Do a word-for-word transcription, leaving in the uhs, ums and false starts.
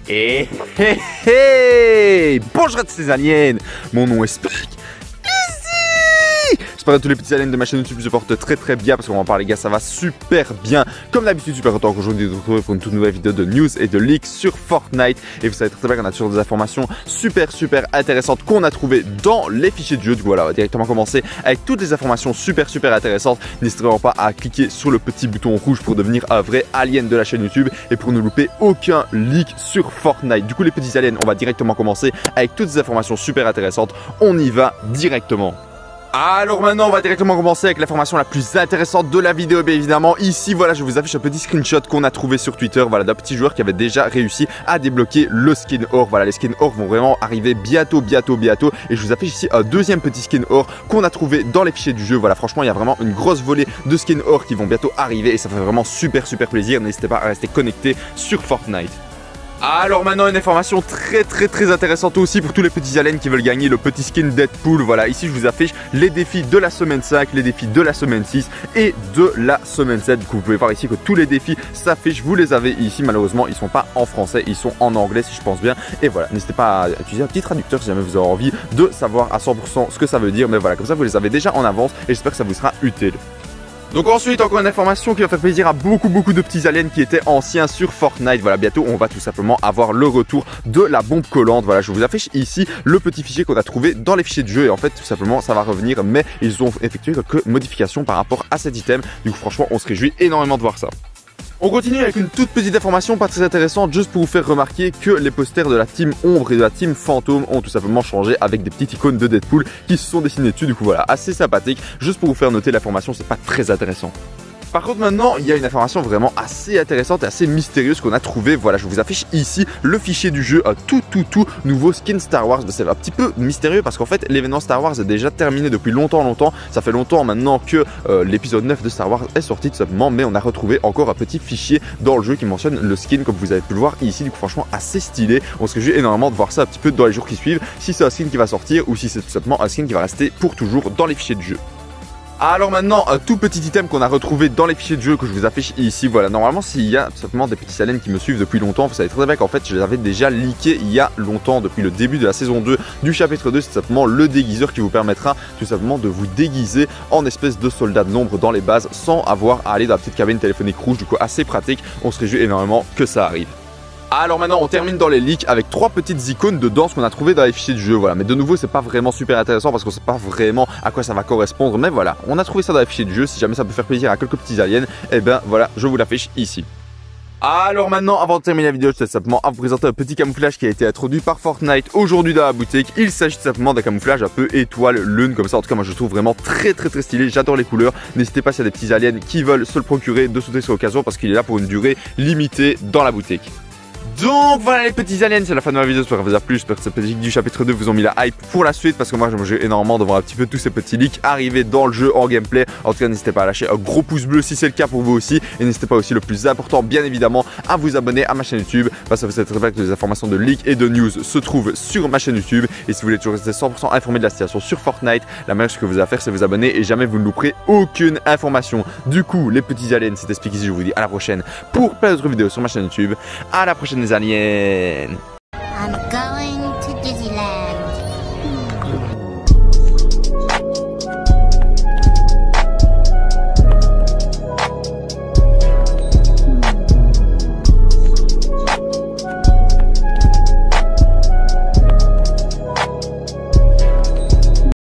Et hé hé bonjour à tous les aliens, mon nom est Spike. J'espère que tous les petits aliens de ma chaîne YouTube se portent très très bien parce qu'on va en parler les gars, ça va super bien. Comme d'habitude, super content qu'aujourd'hui de vous retrouver pour une toute nouvelle vidéo de news et de leaks sur Fortnite. Et vous savez très bien qu'on a toujours des informations super super intéressantes qu'on a trouvées dans les fichiers de jeu. Du coup voilà, on va directement commencer avec toutes les informations super super intéressantes. N'hésitez vraiment pas à cliquer sur le petit bouton rouge pour devenir un vrai alien de la chaîne YouTube et pour ne louper aucun leak sur Fortnite. Du coup les petits aliens, on va directement commencer avec toutes les informations super intéressantes. On y va directement. Alors maintenant on va directement commencer avec l'information la plus intéressante de la vidéo bien évidemment. Ici voilà, je vous affiche un petit screenshot qu'on a trouvé sur Twitter, voilà, d'un petit joueur qui avait déjà réussi à débloquer le skin or. Voilà, les skins or vont vraiment arriver bientôt bientôt bientôt et je vous affiche ici un deuxième petit skin or qu'on a trouvé dans les fichiers du jeu. Voilà, franchement il y a vraiment une grosse volée de skins or qui vont bientôt arriver et ça fait vraiment super super plaisir. N'hésitez pas à rester connecté sur Fortnite. Alors maintenant une information très très très intéressante aussi pour tous les petits aliens qui veulent gagner le petit skin Deadpool. Voilà, ici je vous affiche les défis de la semaine cinq, les défis de la semaine six et de la semaine sept. Du coup vous pouvez voir ici que tous les défis s'affichent, vous les avez ici. Malheureusement ils sont pas en français, ils sont en anglais si je pense bien. Et voilà, n'hésitez pas à utiliser un petit traducteur si jamais vous avez envie de savoir à cent pour cent ce que ça veut dire. Mais voilà, comme ça vous les avez déjà en avance et j'espère que ça vous sera utile. Donc ensuite encore une information qui va faire plaisir à beaucoup beaucoup de petits aliens qui étaient anciens sur Fortnite. Voilà, bientôt on va tout simplement avoir le retour de la bombe collante. Voilà, je vous affiche ici le petit fichier qu'on a trouvé dans les fichiers de jeu et en fait tout simplement ça va revenir, mais ils ont effectué quelques modifications par rapport à cet item. Du coup franchement on se réjouit énormément de voir ça. On continue avec une toute petite information pas très intéressante, juste pour vous faire remarquer que les posters de la team Ombre et de la team Fantôme ont tout simplement changé avec des petites icônes de Deadpool qui se sont dessinées dessus. Du coup voilà, assez sympathique, juste pour vous faire noter l'information, c'est pas très intéressant. Par contre maintenant il y a une information vraiment assez intéressante et assez mystérieuse qu'on a trouvé. Voilà, je vous affiche ici le fichier du jeu, un tout tout tout nouveau skin Star Wars. C'est un petit peu mystérieux parce qu'en fait l'événement Star Wars est déjà terminé depuis longtemps longtemps. Ça fait longtemps maintenant que euh, l'épisode neuf de Star Wars est sorti tout simplement, mais on a retrouvé encore un petit fichier dans le jeu qui mentionne le skin comme vous avez pu le voir ici. Du coup franchement assez stylé, on se réjouit énormément de voir ça un petit peu dans les jours qui suivent, si c'est un skin qui va sortir ou si c'est tout simplement un skin qui va rester pour toujours dans les fichiers de jeu. Alors maintenant, un tout petit item qu'on a retrouvé dans les fichiers de jeu que je vous affiche ici. Voilà, normalement s'il y a tout simplement des petits aliens qui me suivent depuis longtemps, vous savez très bien qu'en fait je les avais déjà leakés il y a longtemps, depuis le début de la saison deux du chapitre deux. C'est simplement le déguiseur qui vous permettra tout simplement de vous déguiser en espèce de soldat de l'ombre dans les bases sans avoir à aller dans la petite cabine téléphonique rouge. Du coup assez pratique, on se réjouit énormément que ça arrive. Alors maintenant on termine dans les leaks avec trois petites icônes de danse qu'on a trouvées dans les fichiers de jeu. Voilà, mais de nouveau c'est pas vraiment super intéressant parce qu'on sait pas vraiment à quoi ça va correspondre. Mais voilà, on a trouvé ça dans les fichiers de jeu. Si jamais ça peut faire plaisir à quelques petits aliens, et ben voilà, je vous l'affiche ici. Alors maintenant, avant de terminer la vidéo, je vais simplement à vous présenter un petit camouflage qui a été introduit par Fortnite aujourd'hui dans la boutique. Il s'agit tout simplement d'un camouflage un peu étoile lune comme ça. En tout cas moi je le trouve vraiment très très très stylé, j'adore les couleurs. N'hésitez pas s'il y a des petits aliens qui veulent se le procurer de sauter sur l'occasion parce qu'il est là pour une durée limitée dans la boutique. Donc voilà les petits aliens, c'est la fin de ma vidéo, j'espère que ça vous a plu, j'espère que ces petits leaks du chapitre deux vous ont mis la hype pour la suite parce que moi j'aime énormément de voir un petit peu tous ces petits leaks arriver dans le jeu en gameplay. En tout cas n'hésitez pas à lâcher un gros pouce bleu si c'est le cas pour vous aussi et n'hésitez pas aussi, le plus important bien évidemment, à vous abonner à ma chaîne YouTube parce que vous savez très bien que les informations de leaks et de news se trouvent sur ma chaîne YouTube. Et si vous voulez toujours rester cent pour cent informé de la situation sur Fortnite, la meilleure chose que vous avez à faire c'est vous abonner et jamais vous ne louperez aucune information. Du coup les petits aliens, c'était Spike ici, je vous dis à la prochaine pour plein d'autres vidéos sur ma chaîne YouTube. À la prochaine les aliens.